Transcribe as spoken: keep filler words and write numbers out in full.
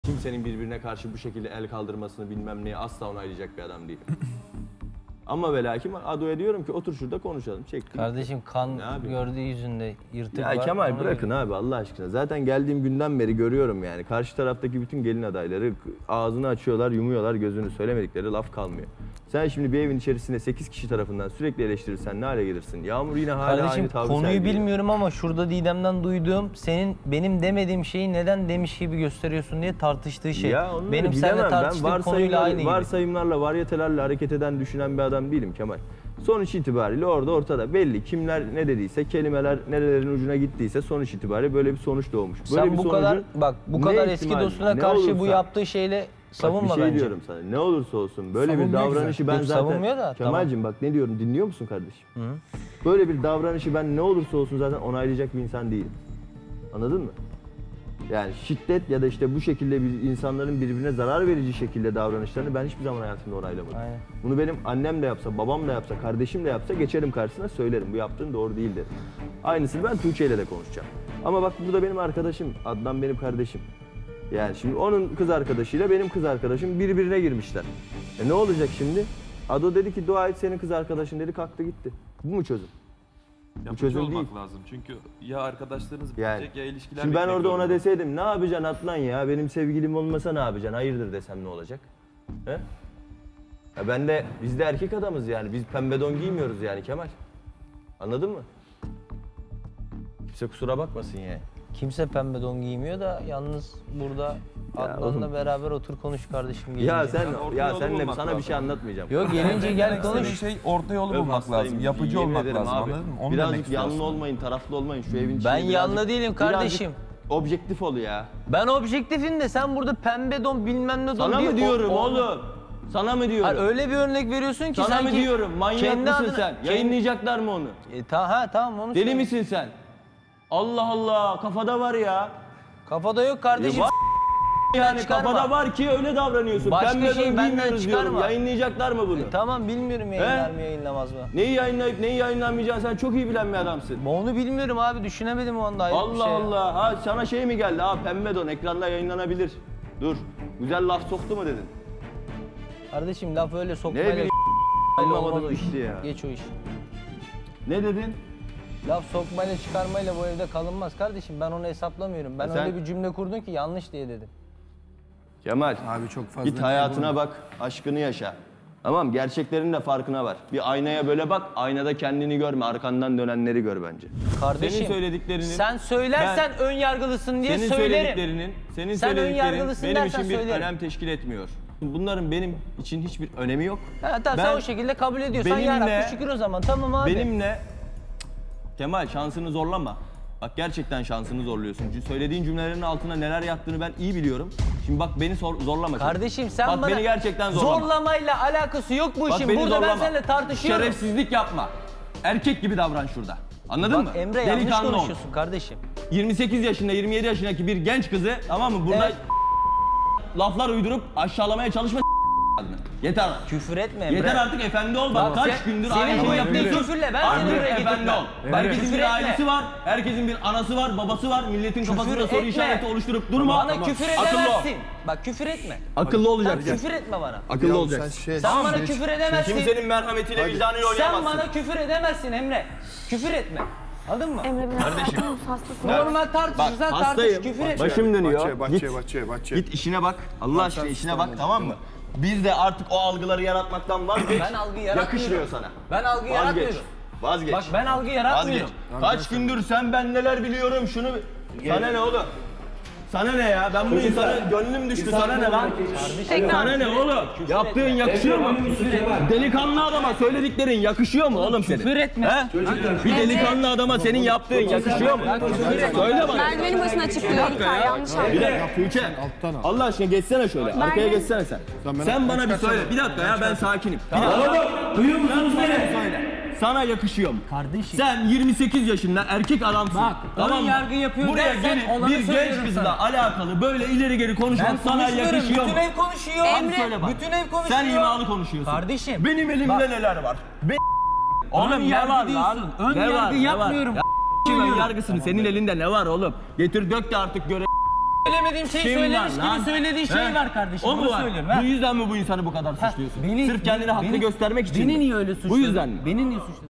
Kimsenin birbirine karşı bu şekilde el kaldırmasını bilmem neyi asla onaylayacak bir adam değilim. Ama ve lakin Ado'ya diyorum ki otur şurada konuşalım. Çektim. Kardeşim kan gördüğü yüzünde yırtık ya var. Ya Kemal bırakın göre. Abi Allah aşkına. Zaten geldiğim günden beri görüyorum yani. Karşı taraftaki bütün gelin adayları ağzını açıyorlar, yumuyorlar, gözünü söylemedikleri laf kalmıyor. Sen şimdi bir evin içerisinde sekiz kişi tarafından sürekli eleştirirsen ne hale gelirsin? Yağmur yine hala Kardeşim, aynı tavrı konuyu sergiliyor. bilmiyorum ama şurada Didem'den duyduğum senin benim demediğim şeyi neden demiş gibi gösteriyorsun diye tartıştığı şey. Ya benim seninle tartıştığım konuyla aynı gibi. Varsayımlarla, varyetelerle hareket eden, düşünen bir adam değilim Kemal. Sonuç itibariyle orada ortada belli. Kimler ne dediyse, kelimeler nerelerin ucuna gittiyse sonuç itibariyle böyle bir sonuç doğmuş. Böyle Sen bir bu kadar bak bu kadar eski dostuna karşı olursa, bu yaptığı şeyle savunma bak bir şey bence. diyorum sana. Ne olursa olsun böyle bir davranışı ben Yok, zaten da, Kemal'cim tamam. bak ne diyorum dinliyor musun kardeşim? Hı. Böyle bir davranışı ben ne olursa olsun zaten onaylayacak bir insan değilim. Anladın mı? Yani şiddet ya da işte bu şekilde bir insanların birbirine zarar verici şekilde davranışlarını ben hiçbir zaman hayatımda onaylamadım. Aynen. Bunu benim annem de yapsa, babam da yapsa, kardeşim de yapsa geçerim karşısına söylerim. Bu yaptığın doğru değil derim. Aynısını ben Tuğçe ile de konuşacağım. Ama bak bu da benim arkadaşım. Adnan benim kardeşim. Yani şimdi onun kız arkadaşıyla benim kız arkadaşım birbirine girmişler. E ne olacak şimdi? Ado dedi ki dua et senin kız arkadaşın dedi kalktı gitti. Bu mu çözüm? Yapıcı olmak değil. lazım çünkü ya arkadaşlarınız yani, bitecek ya ilişkiler şimdi ben orada ona olur. deseydim ne yapacaksın Adnan ya benim sevgilim olmasa ne yapacaksın hayırdır desem ne olacak? He? Ya ben de biz de erkek adamız yani biz pembe don giymiyoruz yani Kemal. Anladın mı? Kimse kusura bakmasın yani. Kimse pembe don giymiyor da yalnız burada Adnan'la beraber otur konuş kardeşim gelince. Ya sen ya senle sana lazım. Bir şey anlatmayacağım. Yok gelince gel konuş. Şey orta yolu bulmak hastayım, lazım. Yapıcı olmak lazım. Abi. Anladın mı? Onu birazcık yanlı olmayın, taraflı olmayın şu evin içinde. Ben yanlı değilim kardeşim. Objektif ol ya. Ben objektifim de sen burada pembe don bilmem ne don sana diye. Sana mı diyorum o, oğlum? Sana mı diyorum? Hayır, öyle bir örnek veriyorsun ki sana sanki. Sana mı diyorum? Manyak mısın adına, sen? kendi... Yayınlayacaklar mı onu? E, ta, ha tamam onu Deli söyle. misin sen? Allah Allah kafada var ya. Kafada yok kardeşim. E, yani kafada var ki öyle davranıyorsun. Başka Pembe şey benden çıkarma. Yayınlayacaklar mı bunu? E, tamam bilmiyorum yayınlar mı yayınlamaz mı? Neyi yayınlayıp neyi yayınlanmayacağını sen çok iyi bilen bir adamsın. Onu bilmiyorum abi düşünemedim o anda. Allah şey. Allah ha sana şey mi geldi ha pembe don ekranda yayınlanabilir. Dur güzel laf soktu mu dedin? Kardeşim laf öyle sokmayla. Ne bileyim anlamadım o işi ya. Geç o iş. Ne dedin? Laf sokmayla çıkarmayla bu evde kalınmaz kardeşim ben onu hesaplamıyorum. Ben e öyle sen... bir cümle kurdun ki yanlış diye dedim. Kemal abi çok fazla git hayatına bak aşkını yaşa. Tamam gerçeklerin de farkına var. Bir aynaya böyle bak aynada kendini görme arkandan dönenleri gör bence. Kardeşim senin söylediklerinin sen söylersen ben, ön yargılısın diye senin söylerim. Söylediklerinin, senin sen söylediklerin benim için bir söylerim. önem teşkil etmiyor. Bunların benim için hiçbir önemi yok. Ha, tamam, ben, sen o şekilde kabul ediyorsan yarabbim şükür o zaman tamam abi. Benimle Kemal şansını zorlama. Bak gerçekten şansını zorluyorsun. Söylediğin cümlelerin altına neler yattığını ben iyi biliyorum. Şimdi bak beni zorlama. Kardeşim sen bak, bana beni gerçekten zorlama. Zorlamayla alakası yok bu bak, işin. Burada zorlama. ben seninle tartışıyorum. Şerefsizlik yapma. Erkek gibi davran şurada. Anladın bak, mı? Bak Emre Delikanlı yanlış konuşuyorsun ol. kardeşim. yirmi sekiz yaşında yirmi yedi yaşındaki bir genç kızı tamam mı? Burada evet. laflar uydurup aşağılamaya çalışma. Yeter. Küfür etme Emre. Yeter artık efendi ol bak. Bak kaç sen, gündür aynı şey yapıyorsun. Küfürle ben artık seni buraya efendi ol. Herkesin bir ailesi var. Herkesin bir anası var, babası var. Milletin küfür kafasında etme. soru işareti oluşturup durma. Bana tamam. küfür edemezsin. Bak küfür etme. Akıllı olacaksın. Sen küfür etme bana. Akıllı olacaksın. Sen, şey, sen bana geç. küfür edemezsin. Kimsenin merhametiyle vicdanıyla oynayamazsın. Sen bana küfür edemezsin Emre. Küfür etme. Anladın mı? Emre biraz kardeşim. hastasın. Normal tartışırsan tartış, küfür et. Başım dönüyor. Bahçeye, git, bahçeye, bahçeye. git işine bak. Allah aşkına işine bak tamam mı? Biz de artık o algıları yaratmaktan vazgeç. Ben algı yaratmıyorum. Yakışmıyor sana. Ben algı vazgeç. yaratmıyorum. Vazgeç. Bak ben algı yaratmıyorum. Vazgeç. Kaç gündür sen ben neler biliyorum şunu... Sana ne oğlum? Sana ne ya? Ben bu insana gönlüm düştü sana ne lan? Sana ne oğlum? Yaptığın yakışıyor mu? Delikanlı adama söylediklerin yakışıyor mu oğlum senin? Küfür etme. He? Bir delikanlı adama senin yaptığın yakışıyor mu? Söyle bana. Merdivenin başına çıkıyor İlkay yanlış anladın. Bir dakika Tuğçe. Allah aşkına geçsene şöyle. Arkaya geçsene sen. Sen bana bir söyle. Bir dakika ya ben sakinim. Bir dakika. Duyuyor musunuz beni? Söyle. Sana yakışıyor mu? Kardeşim. Sen yirmi sekiz yaşında erkek adamsın. Bak, tamam ön yargı yapıyor buraya gelip bir genç kızla alakalı böyle ileri geri konuşmak sana yakışıyor mu? Bütün ev konuşuyor. Emre, söyle bak. Bütün ev konuşuyor. Sen imalı konuşuyorsun. Kardeşim. Benim elimde bak. neler var? Be Oğlum ne var lan? Ön ne yargı var, yapmıyorum. Ön yargısını senin elinde ne var oğlum? Getir dök de artık göre. söylediğim şeyi Kim söylemiş var gibi lan? söylediğin şey He? var kardeşim. O mu Bunu var? söylüyorum. Bu ha. yüzden mi bu insanı bu kadar Ha, suçluyorsun? beni- Sırf kendine haklı beni- göstermek için Beni mi? niye öyle suçladın? Bu yüzden mi? Beni niye suçladın?